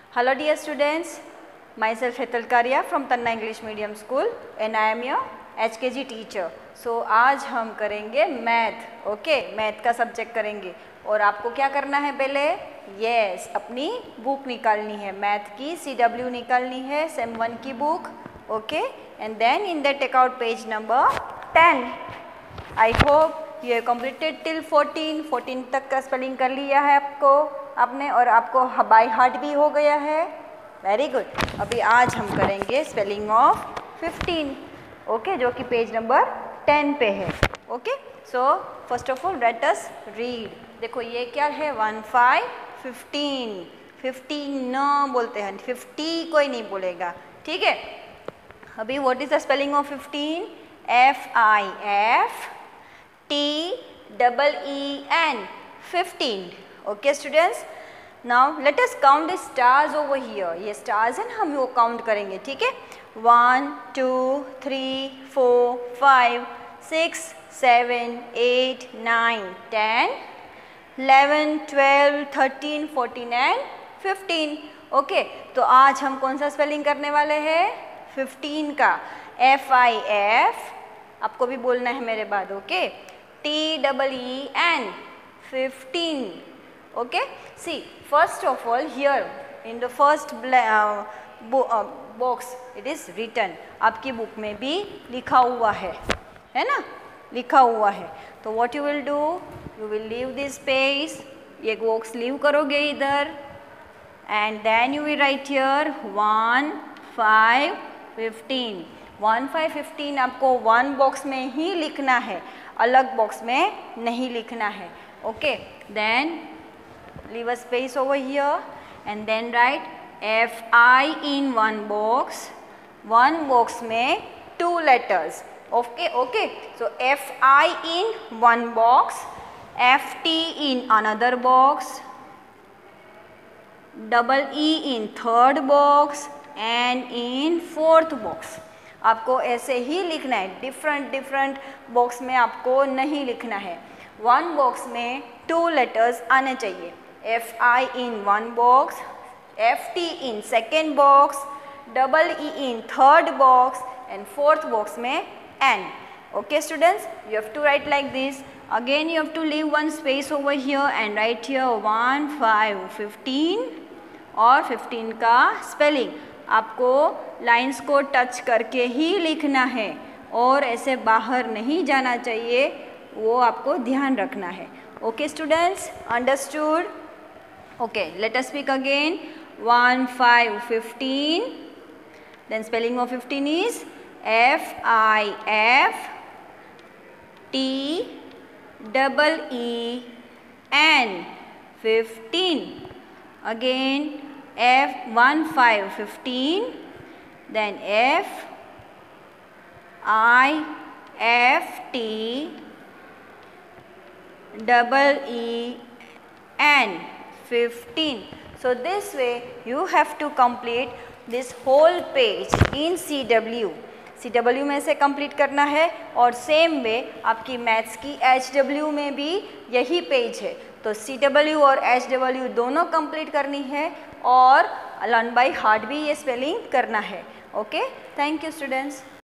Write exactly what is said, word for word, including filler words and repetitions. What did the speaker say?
Hello dear students, myself Hetal Karia from Tanna English Medium School and I am your H K G teacher. So आज हम करेंगे math, okay math का subject करेंगे और आपको क्या करना है पहले यस yes, अपनी बुक निकालनी है, मैथ की सी डब्ल्यू निकालनी है, सेम वन की book, okay and then in the take out page number ten. I hope you have completed till fourteen. Fourteen तक का स्पेलिंग कर लिया है आपको आपने और आपको बाय हार्ट भी हो गया है. Very good. अभी आज हम करेंगे स्पेलिंग ऑफ फिफ्टीन, ओके जो कि पेज नंबर टेन पे है. Okay so first of all let us read. देखो ये क्या है वन फाइव फिफ्टीन. फिफ्टीन न बोलते हैं, फिफ्टी कोई नहीं बोलेगा, ठीक है. अभी what is the spelling of fifteen? F I F T double E N fifteen. Okay students, now let us count the stars over here. ये स्टार्स हैं, हम वो काउंट करेंगे, ठीक है. One two three four five six seven eight nine ten eleven twelve thirteen fourteen and fifteen. Okay तो आज हम कौन सा स्पेलिंग करने वाले हैं? फिफ्टीन का. एफ आई एफ आपको भी बोलना है मेरे बाद, okay. T double E N fifteen. Okay see first of all here in the first box it is written. आपकी बुक में भी लिखा हुआ है, है ना, लिखा हुआ है. तो what you will do, you will leave this page. ये बॉक्स लीव करोगे इधर and then you will write here one five fifteen. One five fifteen आपको वन बॉक्स में ही लिखना है, अलग बॉक्स में नहीं लिखना है. Okay then leave a space over here and then write F I in one box. One box में two letters. Okay okay so F I in one box, F T in another box, double E in third box and in fourth box. आपको ऐसे ही लिखना है, different different box में आपको नहीं लिखना है. वन बॉक्स में टू लेटर्स आने चाहिए. F I in one box, F T in second box, double E in third box and fourth box में N. Okay students, you have to write like this. Again you have to leave one space over here and write here one five fifteen और fifteen का spelling आपको lines को touch करके ही लिखना है और ऐसे बाहर नहीं जाना चाहिए, वो आपको ध्यान रखना है. Okay students, understood? Okay let us speak again. One five fifteen, then spelling of fifteen is F I F T double E N fifteen. Again F one five fifteen, then F I F T double E N fifteen. So this way you have to complete this whole page in C W. C W में से complete करना है और same way आपकी maths की H W में भी यही पेज है. तो C W और H W दोनों कंप्लीट करनी है और लर्न बाय हार्ट भी ये स्पेलिंग करना है. Okay thank you students.